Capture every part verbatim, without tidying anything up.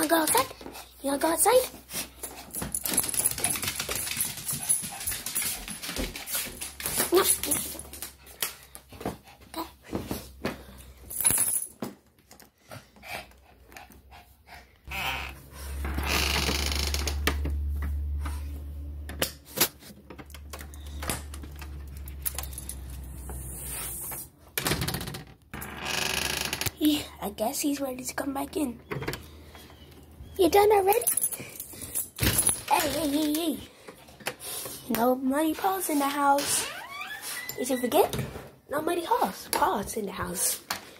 wanna go outside? You wanna go outside? No. Okay. Yeah, I guess he's ready to come back in. You done already? Hey, hey, hey, hey. No muddy paws in the house. Did you forget? No muddy paws. Paws in the house.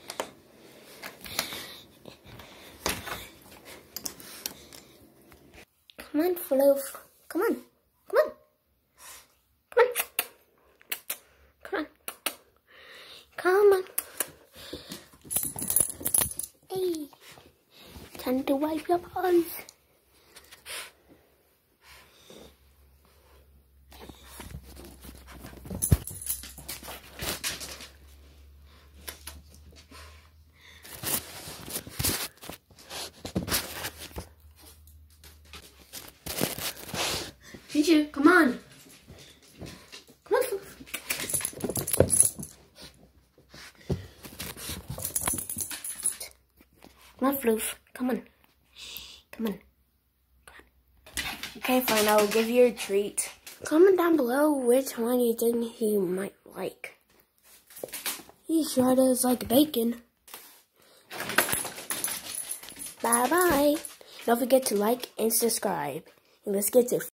Come on, Fluff. Come on. Come on. Come on. Come on. Come on. Hey. Time to wipe your paws. Teacher, come on. Come on, Fluff. Come on, Fluff. Come on. Come on. Come on. Okay, fine. I will give you a treat. Comment down below which one you think you might like. He sure does like bacon. Bye-bye. Don't forget to like and subscribe. And let's get to